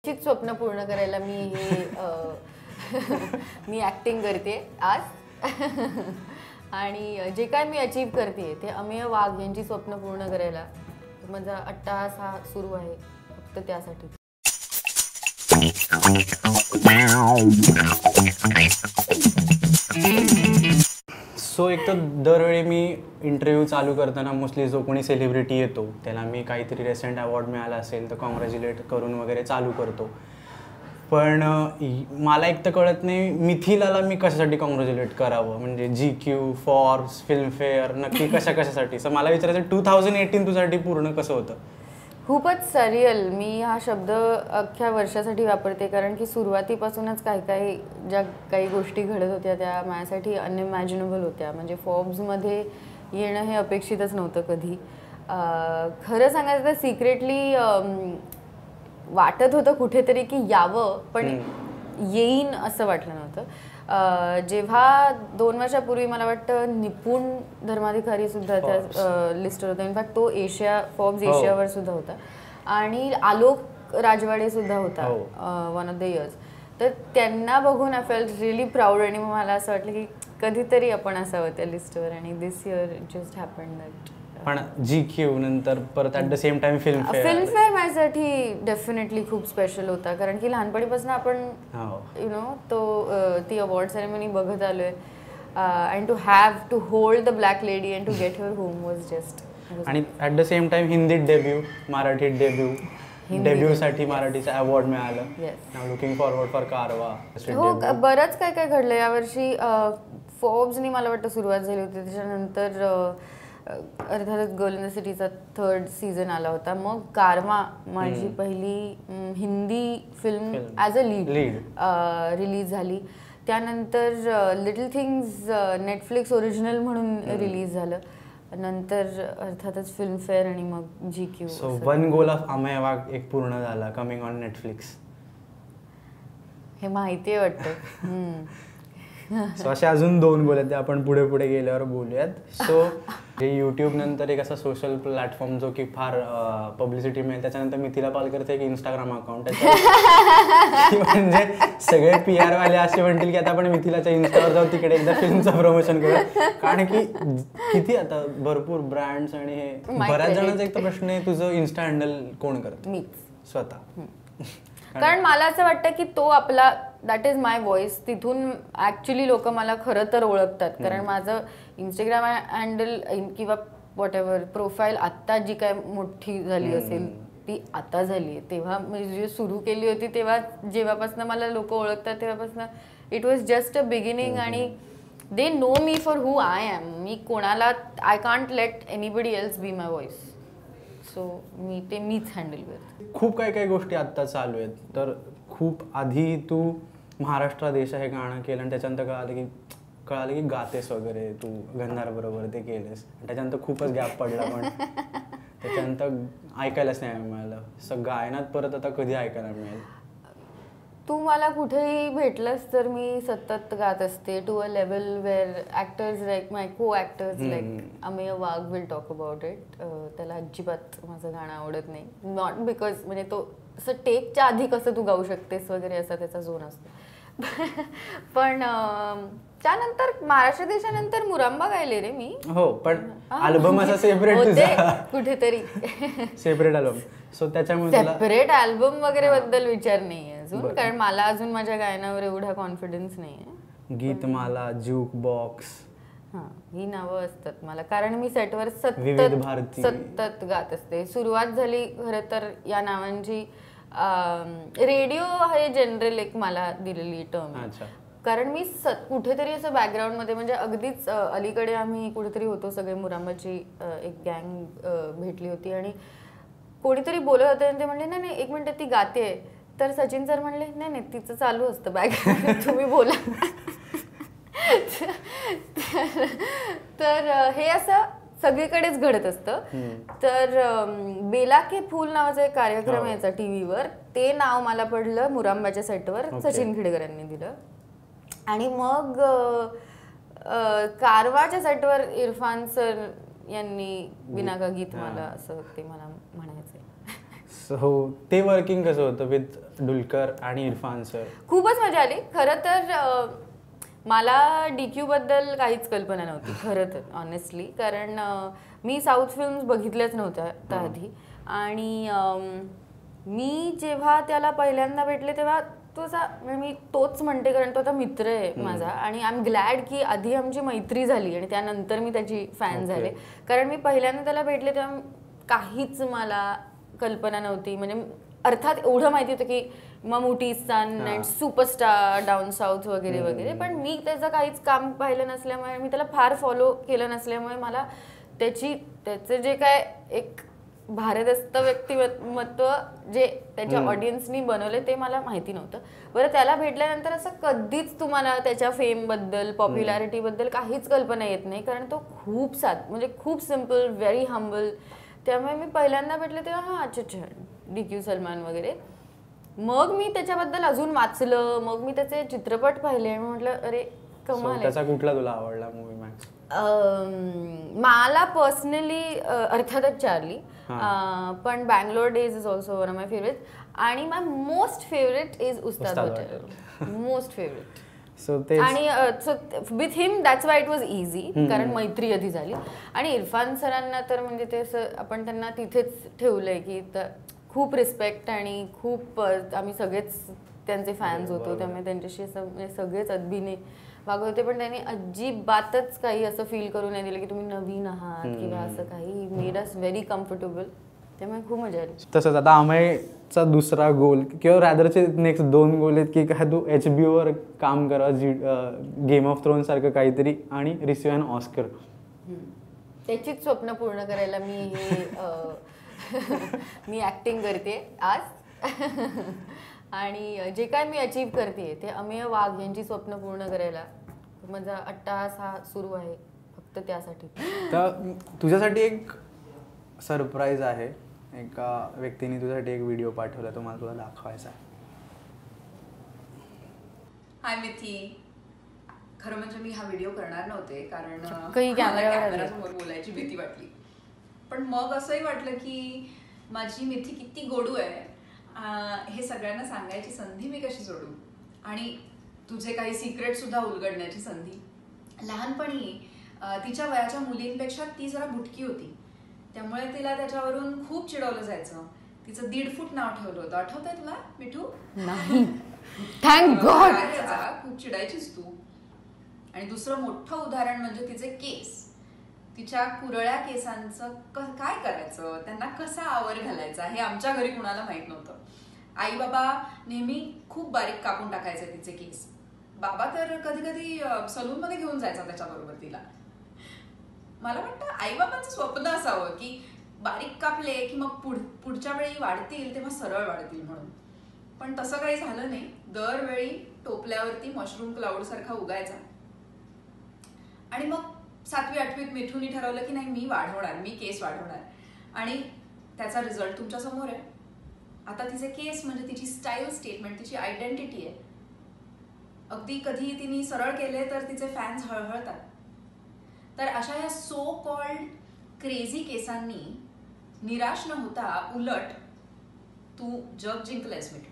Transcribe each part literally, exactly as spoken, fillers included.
निश्चित स्वप्न पूर्ण करायला मी हे मी ऍक्टिंग करते आज आणि जे काय मी अचीव करते ते अमेय वाघ यांची स्वप्न पूर्ण करायला माझा अट्टाहास हा सुरू आहे फक्त त्यासाठी. सो एक तर दरवेळी मी इंटरव्ह्यू चालू करताना मोस्टली जो कोणी सेलिब्रिटी येतो त्याला मी काहीतरी रिसेंट अवॉर्ड मिळाला असेल तर कॉंग्रॅच्युलेट करून वगैरे चालू करतो. पण मला एक तर कळत नाही मिथिलाला मी कशासाठी कॉंग्रॅच्युलेट करावं, म्हणजे जी क्यू, फॉर्ब्स, फिल्मफेअर नक्की कशा कशासाठी. सो मला विचारायचं टू थाउजंड एटीन तुझ्यासाठी पूर्ण कसं होतं? खूपच सरियल. मी हा शब्द अख्ख्या वर्षासाठी वापरते कारण की सुरुवातीपासूनच काही काही ज्या काही गोष्टी घडत होत्या त्या माझ्यासाठी अनइमॅजिनेबल होत्या. म्हणजे फॉर्ब्समध्ये येणं हे अपेक्षितच नव्हतं कधी. खरं सांगायचं तर सिक्रेटली वाटत होतं कुठेतरी की यावं पण येईन असं वाटलं नव्हतं. जेव्हा दोन वर्षापूर्वी मला वाटतं निपुण धर्माधिकारी सुद्धा त्या लिस्टवर होता. इनफॅक्ट तो एशिया फॉर्ब्स एशियावर सुद्धा होता आणि आलोक राजवाडे सुद्धा होता वन ऑफ द इयर्स. तर त्यांना बघून आय फेल्ट रिअली प्राऊड आणि मग मला असं वाटलं की कधीतरी आपण असावं त्या लिस्टवर आणि this year just happened that. पण जी क्यू नंतर परत at the same time Filmfare. Filmfare माझ्यासाठी डेफिनेटली खूप स्पेशल होता कारण की लहानपणीपासून आपण यु नो तो ती अवॉर्ड सेरेमनी बघत आलोय and to have to hold the black lady and to get your home was just. आणि ॲट द सेम टाइम हिंदीत डेब्यू, मराठीत डेब्यू, डेब्यूसाठी मराठीचं अवॉर्ड मिळालं. नाव लुकिंग फॉरवर्ड फॉर कारवा. हो बरंच काय काय घडलं यावर्षी. फॉर्ब्सनी मला वाटतं सुरुवात झाली होती, त्याच्यानंतर अर्थातच गर्ल इन द सिटीचा थर्ड सीझन आला होता. मग कारवा माझी पहिली Hindi film as a lead release झाली. त्यानंतर लिटल थिंग्स नेटफ्लिक्स ओरिजिनल म्हणून रिलीज झालं. नंतर अर्थातच फिल्मफेअर आणि मग G Q. So one goal of Amey Wagh एक पूर्ण झाला कमिंग ऑन नेटफ्लिक्स. हे माहिती आहे वाटतं. सो असे अजून दोन गोल आहेत ते आपण पुढे पुढे गेल्यावर बोलूयात. सो हे यूट्यूब नंतर एक असा सोशल प्लॅटफॉर्म जो की फार पब्लिसिटी मिळेल. त्याच्यानंतर मिथिला पालकरचं एक इंस्टाग्राम अकाउंट आहे. म्हणजे सगळे पी आर वाले असे म्हणतील की आता आपण मिथिलाच्या इन्स्टावर जाऊ तिकडे एकदा फिल्मचं प्रमोशन करू. कारण की किती आता भरपूर ब्रँड्स आणि हे बऱ्याच जणांचा एक तर प्रश्न आहे तुझं इन्स्टा हँडल कोण करतं? मीच स्वतः. कारण मला असं वाटतं की तो आपला दॅट इज माय व्हॉइस. तिथून ॲक्च्युली लोक मला खरं तर ओळखतात कारण माझं इंस्टाग्राम हँडल किंवा वॉट एव्हर प्रोफाईल आत्ता जी काय मोठी झाली असेल ती आता झाली आहे. तेव्हा म्हणजे सुरू केली होती तेव्हा जेव्हापासून मला लोक ओळखतात तेव्हापासून it was just a beginning आणि they know me for who I am. मी कोणाला I can't let anybody else be my voice. So मी ते मीच हँडल करते. खूप काही काही गोष्टी आत्ता चालू आहेत. तर खूप आधी तू महाराष्ट्र देश हे गाणं केलं आणि त्याच्यानंतर कळालं की कळालं की गातेस वगैरे तू गंधार बरोबर ते केलेस. त्याच्यानंतर खूपच गॅप पडला पण त्याच्यानंतर ऐकायलाच नाही मिळालं. सगळं गायनात परत आता कधी ऐकायला मिळेल? तू मला कुठेही भेटलंस तर मी सतत गात असते to a level where actors like my co actors like Amey Wagh will talk about it. त्याला अजिबात माझं गाणं आवडत नाही. नॉट बिकॉज म्हणजे तो असं टेकच्या आधी कसं तू गाऊ शकतेस वगैरे असा त्याचा झोन असतो. पण त्यानंतर महाराष्ट्र देशानंतर मुरांबा गायले रे मी. हो पण अल्बम असा सेपरेट तुझा कुठेतरी सेपरेट अल्बम. सो त्याच्यामुळे सेपरेट अल्बम वगैरे बद्दल विचार नाही अजून कारण मला अजून माझ्या गायनावर एवढा कॉन्फिडन्स नाही आहे. गीतमाला, ज्यूक बॉक्स हां ही नावं असतात मला कारण मी सेटवर सतत सतत गात असते. सुरुवात झाली खरं तर या नावांची रेडिओ हे जनरल एक मला दिलेली टर्म आहे कारण मी कुठेतरी असं बॅकग्राऊंडमध्ये म्हणजे अगदीच अलीकडे आम्ही कुठेतरी होतो सगळे मुरांबाची एक गँग भेटली होती आणि कोणीतरी बोलत होते आणि ते म्हणले नाही नाही एक मिनिट ती गाते. तर सचिन सर म्हणले नाही नाही तिचं चालू असतं बॅकग्राऊंड तुम्ही बोला. तर हे असं सगळीकडेच घडत असतं. तर बेला के फूल नावाचा एक कार्यक्रम यायचा टीव्हीवर. ते नाव मला पडलं मुरांबाच्या सेटवर सचिन खेडेकर यांनी दिलं आणि मग कारवाच्या सेटवर इरफान सर यांनी बिनाका गीत मला असं ते मला म्हणायचं. सो ते वर्किंग कसं होतं विथ डुलकर आणि इरफान सर? खूपच मजा आली. खरं तर अं, मला डी क्यू बद्दल काहीच कल्पना नव्हती खरं तर ऑनेस्टली, कारण अं, मी साऊथ फिल्म्स बघितल्याच नव्हत्या त्याआधी. आणि अं, मी जेव्हा त्याला पहिल्यांदा भेटले तेव्हा तो असा म्हणजे मी तोच म्हणते कारण तो आता मित्र आहे माझा. आणि आय एम ग्लॅड की आधी आमची मैत्री झाली आणि त्यानंतर मी त्याची फॅन झाले. कारण मी पहिल्यांदा त्याला भेटले तेव्हा काहीच मला कल्पना नव्हती. म्हणजे अर्थात एवढं माहिती होतं की Mammootty son and superstar down south वगैरे वगैरे, पण मी त्याचं काहीच काम पाहिलं नसल्यामुळे, मी त्याला फार फॉलो केलं नसल्यामुळे मला त्याची त्याचं जे काय एक भारदस्त व्यक्तिमत्व जे त्याच्या ऑडियन्सनी बनवले ते मला माहिती नव्हतं. बरं, त्याला भेटल्यानंतर असं कधीच तुम्हाला त्याच्या फेमबद्दल पॉप्युलॅरिटीबद्दल काहीच कल्पना येत नाही, कारण तो खूप साध म्हणजे खूप सिम्पल, व्हेरी हंबल. त्यामुळे मी पहिल्यांदा भेटले तेव्हा हां अच्छा अच्छा डी क्यू सलमान वगैरे. मग मी त्याच्याबद्दल अजून वाचलं, मग मी त्याचे चित्रपट पाहिले आणि म्हटलं अरे कमाल. त्याचा कुठला तुला आवडला मूवी मॅक्स? मला पर्सनली अर्थातच चार्ली, पण Bangalore days is also one of my favourite. आणि my most favourite is Ustad hotel. Most favourite. So ते आणि so with him that's why it was easy, कारण मैत्री आधी झाली. आणि इरफान सरांना तर म्हणजे ते असं आपण त्यांना तिथेच ठेवलंय की खूप रिस्पेक्ट आणि खूप आम्ही सगळेच त्यांचे फॅन्स होतो, त्यामुळे त्यांच्याशी असं म्हणजे सगळेच अदबीने वागत होते. पण त्यांनी अजिबातच काही असं फील करू नाही दिलं की तुम्ही नवीन आहात किंवा असं काही. मेड अस व्हेरी कम्फर्टेबल, त्यामुळे खूप मजा आली. तसंच आता अमेयचा दुसरा गोल किंवा रॅदरचे नेक्स्ट दोन गोल आहेत की काय तू एच बी ओवर काम करा, जी गेम ऑफ थ्रोन सारखं काहीतरी, आणि रिसिव्ह अन ऑस्कर. त्याचीच स्वप्न पूर्ण करायला मी हे मी ऍक्टिंग करते आज. आणि जे काय मी अचीव करते ते अमेय वाघ यांची स्वप्न पूर्ण करायला माझा अट्टाहास हा सुरू आहे फक्त त्यासाठी. तर तुझ्यासाठी एक सरप्राईज आहे. एका व्यक्तीने तुझ्यासाठी एक व्हिडिओ पाठवला, तो मला तुला दाखवायचा आहे. हाय मिथी. खरं म्हणजे मी हा व्हिडिओ करणार नव्हते कारण कॅमेरासमोर बोलायची भीती वाटली. पण मग असंही वाटलं की माझी मिथी किती गोडू आहे हे सगळ्यांना सांगायची संधी मी कशी सोडू, आणि तुझे काही सिक्रेट सुद्धा उलगडण्याची संधी. लहानपणी तिच्या वयाच्या मुलींपेक्षा ती जरा बुटकी होती, त्यामुळे तिला त्याच्यावरून खूप चिडवलं जायचं. तिचं दीड फूट नाव ठेवलं होतं, आठवतंय तुला मिठू? नाही. Thank God. खूप चिडायचीस तू. आणि दुसरं मोठं उदाहरण म्हणजे तिचे केस. तिच्या कुरळ्या केसांचं काय करायचं, त्यांना कसा आवर घालायचा हे आमच्या घरी कुणाला माहित नव्हतं. आई बाबा नेहमी खूप बारीक कापून टाकायचे तिचे केस. बाबा तर कधी कधी सलून मध्ये घेऊन जायचा त्याच्याबरोबर तिला. मला वाटतं आई बाबांचं स्वप्न असावं की बारीक कापले की मग पुढ पुढच्या वेळी वाढतील तेव्हा सरळ वाढतील म्हणून. पण तसं काही झालं नाही. दरवेळी टोपल्यावरती मशरूम क्लाउड सारखा उगायचा. आणि मग सातवी आठवीत मिठूनी ठरवलं की नाही मी वाढवणार, मी केस वाढवणार. आणि त्याचा रिझल्ट तुमच्या समोर आहे. आता तिचे केस म्हणजे तिची स्टाईल स्टेटमेंट, तिची आयडेंटिटी आहे. अगदी कधी तिने सरळ केले तर तिचे फॅन्स हळहळतात. तर अशा या सो कॉल्ड क्रेझी केसांनी निराश न होता उलट तू जग जिंकलंयस मिठू.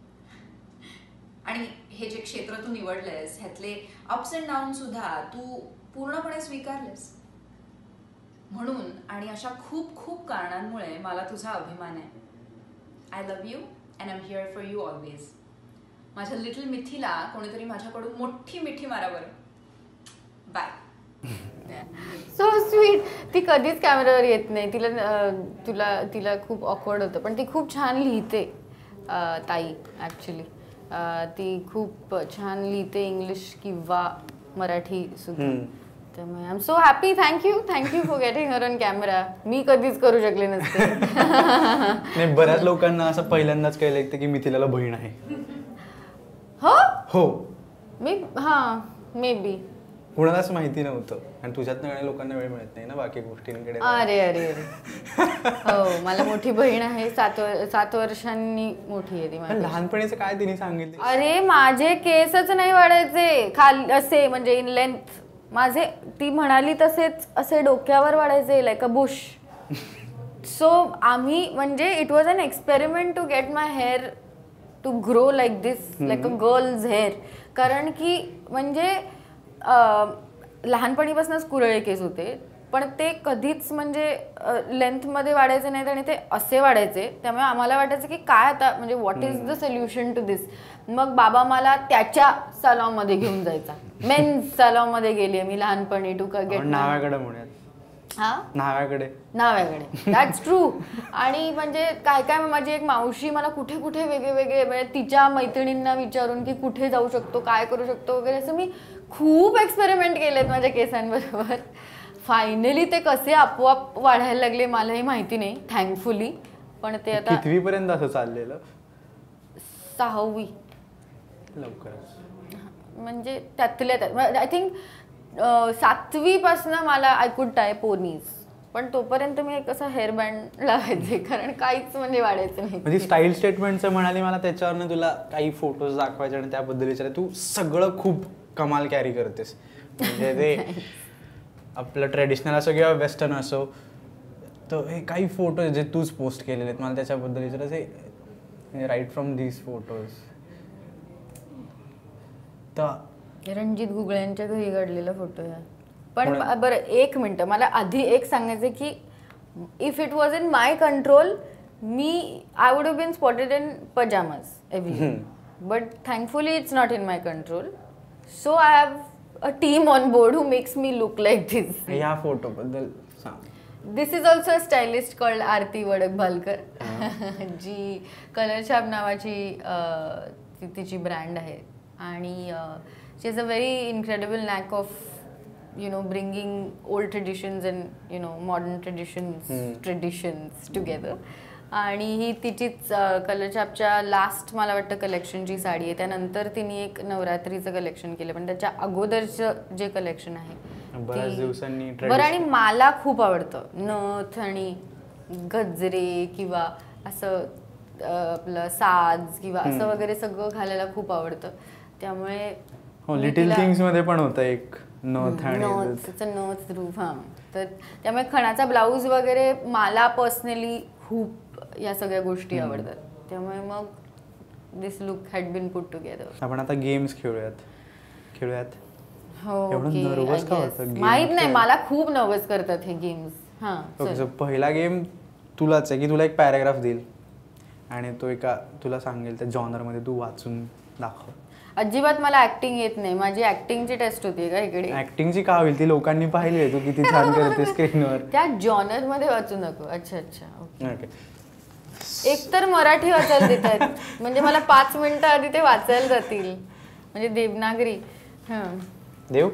आणि हे जे क्षेत्र तू निवडलंयस ह्यातले अप्स अँड डाऊन सुद्धा तू पूर्णपणे स्वीकारलेस. म्हणून आणि अशा खूप खूप कारणांमुळे मला तुझा अभिमान आहे. I love you and I am here for you always. माझ्या लिटल मिथीला कोणीतरी माझ्याकडून मोठी मिठी मारावर. बाय. So sweet. ती कधीच कॅमेरावर येत नाही. तिला तुला तिला खूप ऑकवर्ड होतं, पण ती खूप छान लिहिते ताई. ॲक्च्युली ती खूप छान लिहिते इंग्लिश किंवा मराठी सुद्धा. त्यामुळे I am so happy. Thank you thank you for getting her on camera. मी कधीच करू शकले नसते. नाही, बऱ्याच लोकांना असं पहिल्यांदाच कळलं लागतं की मिथिलाला बहीण आहे. हो हो मी हां मे बी कुणालाच माहिती नव्हतं. आणि तुझ्यातनं काही लोकांना वेळ मिळत नाही ना बाकी गोष्टींकडे. अरे अरे अरे हो, मला मोठी बहीण आहे. सात सात वर्षांनी मोठी आहे ती. पण लहानपणीचं काय तिने सांगितलं? अरे माझे केसच नाही वाढायचे खाली असे, म्हणजे इन लेंथ माझे. ती म्हणाली तसेच असे डोक्यावर वाढायचे लाईक अ बुश. सो आम्ही म्हणजे it was an experiment to get my hair to grow like this like a girls hair. कारण की म्हणजे लहानपणीपासूनच कुरळे केस होते, पण ते कधीच म्हणजे लेंथमध्ये वाढायचे नाहीत आणि ते असे वाढायचे. त्यामुळे आम्हाला वाटायचं की काय आता म्हणजे what is the solution to this. मग बाबा मला त्याच्या सलॉनमध्ये घेऊन जायचा. मेन्स सलॉनमध्ये गेली मी लहानपणी टू गेट नाव्याकडे म्हणूयात. हा नाव्याकडे नाव्याकडे दॅट्स ट्रू. आणि म्हणजे काय काय माझी एक मावशी मला कुठे कुठे वेगळे वेगळे म्हणजे तिच्या मैत्रिणींना विचारून की कुठे जाऊ शकतो, काय करू शकतो वगैरे, असं मी खूप एक्सपेरिमेंट केलेत माझ्या केसांबरोबर. फायनली ते कसे आपोआप वाढायला लागले मलाही माहिती नाही, थँकफुली. पण ते आता कितवी पर्यंत असं चाललेलं? सहावी लवकरच, म्हणजे त्यातल्या त्यात आय थिंक सातवी पासून मला आय कुड टाय पोनीज, पण तोपर्यंत मी एक असा हेअर बँड लावायचे कारण काहीच म्हणजे वाढायचं नाही. म्हणजे स्टाईल स्टेटमेंटचं म्हणाली मला, त्याच्यावरनं तुला काही फोटोज दाखवायचे आणि त्याबद्दल विचार. तू सगळं खूप कमाल कॅरी करतेस. म्हणजे ते आपलं ट्रेडिशनल असो किंवा वेस्टर्न असो, तर हे काही फोटोज जे तूच पोस्ट केलेले आहेत मला त्याच्याबद्दल विचारायचं. Right from these photos. तर रणजित घुगळ्यांच्या घरी काढलेला फोटो आहे. पण बरं एक मिनटं, मला आधी एक सांगायचं की if it was in my control मी I would have been spotted in pajamas every, but thankfully it's not in my control. So I have a team on board who makes me look like this. या photo बद्दल सांग. This is also a stylist called Aarti Vadakbhalkar, जी colour छाप नावाची तिची brand आहे. आणि she is a very incredible knack of you know bringing old traditions and you know modern traditions traditions together. आणि ही तिचीच कलर छापच्या लास्ट मला वाटतं कलेक्शनची साडी आहे. त्यानंतर तिने एक नवरात्रीचं कलेक्शन केलं, पण त्याच्या अगोदरचं जे कलेक्शन आहे बऱ्याच दिवसांनी बरं. आणि मला खूप आवडतं नथ आणि गजरे किंवा असं आपलं साज किंवा असं वगैरे सगळं घालायला खूप आवडतं. त्यामुळे लिटिल थिंग्स मध्ये पण होतं एक नथ आणि नथ रूप. हां, तर त्यामुळे खणाचा ब्लाऊज वगैरे मला पर्सनली खूप या सगळ्या गोष्टी आवडतात. त्यामुळे मग this look had been put together. आपण आता गेम्स खेळूयात खेळूयात हो, नर्वस का होतं? माहित नाही, मला खूप नर्वस करतात हे गेम्स. हां, पहिला गेम तुलाच आहे की तुला एक पॅराग्राफ देईल आणि तो एका तुला सांगेल त्या जॉनरमध्ये तू वाचून दाखव. अजिबात मला ऍक्टिंग येत नाही. माझी ऍक्टिंगची टेस्ट होती का इकडे? ऍक्टिंगची का होईल, ती लोकांनी पाहिली आहे तू किती छान करते स्क्रीनवर. त्या जॉनर मध्ये वाचू नको. अच्छा अच्छा, ओके. एक तर मराठी वाचायला देत आहेत, म्हणजे मला पाच मिनिटं आधी ते वाचायला जातील, म्हणजे देवनागरी. हां, देव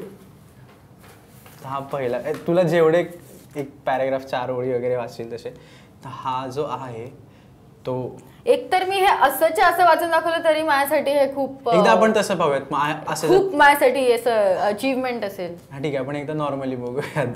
हा पहिला तुला जेवढे एक पॅराग्राफ चार ओळी वगैरे वाचतील तसे, हा जो आहे तो एकतर मी हे असंच्या असं वाचून दाखवलं तरी माझ्यासाठी हे खूप, एकदा आपण तसं पाहूयात, असं खूप माझ्यासाठी असं अचीवमेंट असेल. हा ठीक आहे, आपण एकदा नॉर्मली बघूयात.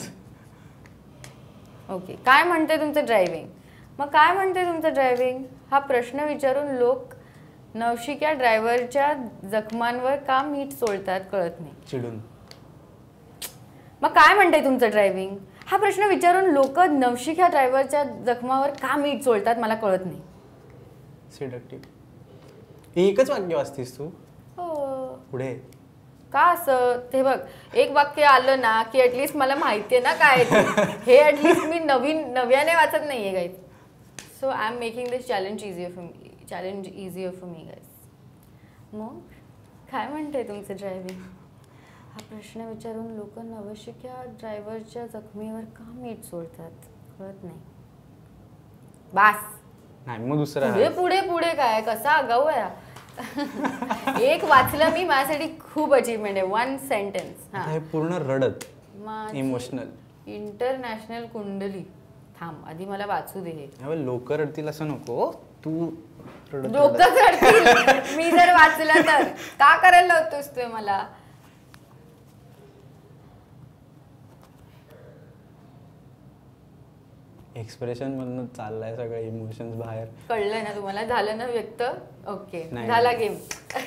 ओके. काय म्हणते तुमचं ड्रायव्हिंग? मग काय म्हणते तुमचं ड्रायव्हिंग हा प्रश्न विचारून लोक नवशिक्या ड्रायव्हरच्या जखमांवर का मीठ सोडतात कळत नाही. चिडून. मग काय म्हणते तुमचं ड्रायव्हिंग हा प्रश्न विचारून लोक नवशिक्या ड्रायव्हरच्या जखमावर का मीठ सोडतात मला कळत नाही. सिडक्टिव्ह. एकच वाक्य वाचतीस तू? हो. पुढे का असं? ते बघ, एक वाक्य आलं ना की ऍटलिस्ट मला माहितीये ना काय हे. ऍटलिस्ट मी नवीन नव्याने वाचत नाहीये guys. So I am making this challenge easier for me challenge easier for me guys. मग काय म्हणते तुमचं ड्रायव्हिंग हा प्रश्न विचारून लोक नवशिक्या ड्रायव्हरच्या जखमीवर का मीठ सोडतात कळत नाही. बास. नाही मग दुसरा पुढे पुढे पुढे काय कसा आगाऊ आहे. एक वाचलं मी, माझ्यासाठी खूप अचीवमेंट आहे. One sentence. हे पूर्ण रडत इमोशनल. इंटरनॅशनल कुंडली. थांब आधी मला वाचू दे हे. लोक रडतील असं नको तू. लोक रडतील मी जर वाचलं तर. का करायला लावतोस तू मला? एक्सप्रेशन मधून चाललाय सगळं इमोशन्स बाहेर. कळलंय ना तुम्हाला? झालं ना व्यक्त? ओके, झाला गेम.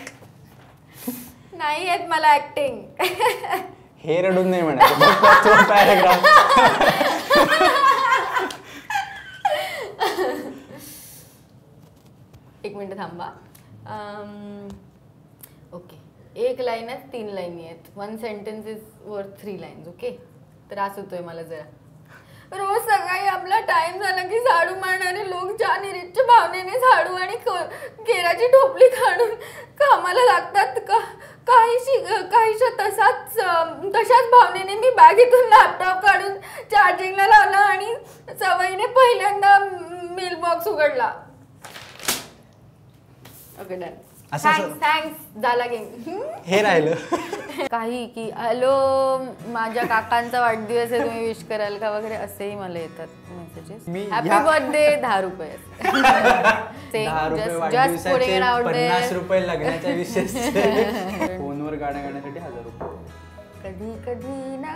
नाही येत मला ऍक्टिंग. हे रडून नाही म्हणायचं. एक मिनिट थांबा. ओके, एक लाईन आहेत, तीन लाईनी आहेत. One sentence is worth three lines. Okay, त्रास होतोय मला जरा. रोज सकाळी आपला टाइम झाला की झाडू मारणारे लोक ज्या निरीच्छ भावनेने झाडू आणि केराची टोपली काढून कामाला लागतात, का काहीशी काहीशा तसाच तशाच भावनेने मी बॅगेतून लॅपटॉप काढून चार्जिंगला लावला आणि सवयीने पहिल्यांदा मेल बॉक्स उघडला. Okay, done. थँक्स थँक्स झाला गेम. हे राहिलं. काही की हॅलो माझ्या काकांचा वाढदिवस आहे, तुम्ही विश कराल का वगैरे असेही मला येतात मेसेजेस. हॅपी बर्थडे, दहा रुपये. दहा रुपये वाढदिवसाचे, पन्नास रुपये लग्नाच्या विशेष, फोनवर गाणं गाण्यासाठी हजार रुपये. कधी कधी ना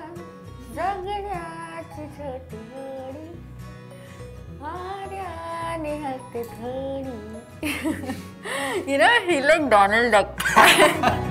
जगण्याची छोटी होडी वाऱ्याने हलते थोडी. You know, he like Donald Duck.